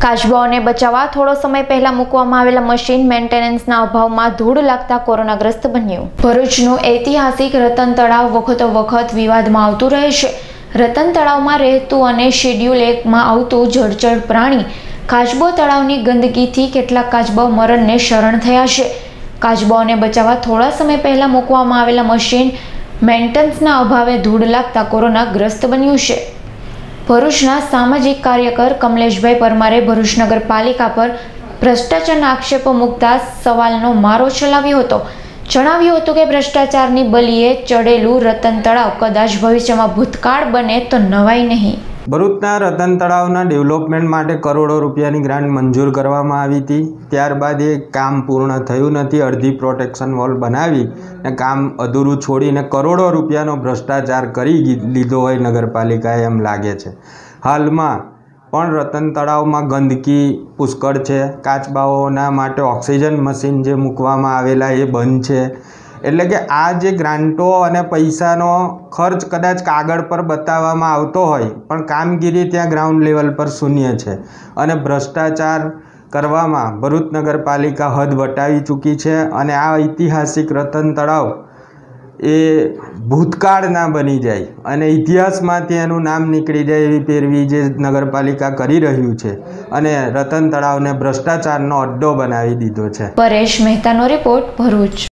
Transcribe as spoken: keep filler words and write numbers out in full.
કાચબાઓને બચાવવા થોડો સમય પહેલા મૂકવામાં આવેલા મશીન મેન્ટેનન્સના અભાવમાં ધૂળ લાગતા કોરોનાગ્રસ્ત બન્યું। ભરૂચનું ઐતિહાસિક રતન તળાવ વખતો વખત વિવાદમાં આવતું રહે છે। રતન તળાવમાં રહેતું અને શેડ્યુલ એકમાં આવતું જળચર પ્રાણી કાચબો તળાવની ગંદકીથી કેટલાક કાચબાઓ મરણને શરણ થયા છે। કાચબાઓને બચાવવા થોડા સમય પહેલા મૂકવામાં આવેલા મશીન મેન્ટેનન્સના અભાવે ધૂળ લાગતા કોરોનાગ્રસ્ત બન્યું છે। ભરૂચના સામાજિક કાર્યકર કમલેશભાઈ પરમારે ભરૂચ નગરપાલિકા પર ભ્રષ્ટાચારના આક્ષેપો મૂકતા સવાલનો મારો ચલાવ્યો હતો। જણાવ્યું હતું કે ભ્રષ્ટાચારની બલીએ ચડેલું રતન તળાવ કદાચ ભવિષ્યમાં ભૂતકાળ બને તો નવાઈ નહીં। ભરૂચના રતન તળાવના ડેવલપમેન્ટ માટે કરોડો રૂપિયાની ગ્રાન્ટ મંજૂર કરવામાં આવી હતી। ત્યારબાદ એ કામ પૂર્ણ થયું નથી। અડધી પ્રોટેક્શન વોલ બનાવી ને કામ અધૂરું છોડીને કરોડો રૂપિયાનો ભ્રષ્ટાચાર કરી લીધો હોય નગરપાલિકાએ એમ લાગે છે। હાલમાં પણ રતન તળાવમાં ગંદકી પુષ્કળ છે। કાચબાઓના માટે ઓક્સિજન મશીન જે મૂકવામાં આવેલા એ બંધ છે। એટલે કે આ જે ગ્રાન્ટો અને પૈસાનો ખર્ચ કદાચ કાગળ પર બતાવવામાં આવતો હોય પણ કામગીરી ત્યાં ગ્રાઉન્ડ લેવલ પર શૂન્ય છે અને ભ્રષ્ટાચાર કરવામાં ભરૂચ નગરપાલિકા હદ વટાવી ચૂકી છે અને આ ઐતિહાસિક રતન તળાવ એ ભૂતકાળ ના બની જાય અને ઇતિહાસમાંથી એનું નામ નીકળી જાય એવી પેરવી જે નગરપાલિકા કરી રહ્યું છે અને રતન તળાવને ભ્રષ્ટાચારનો અડ્ડો બનાવી દીધો છે। પરેશ મહેતાનો રિપોર્ટ, ભરૂચ।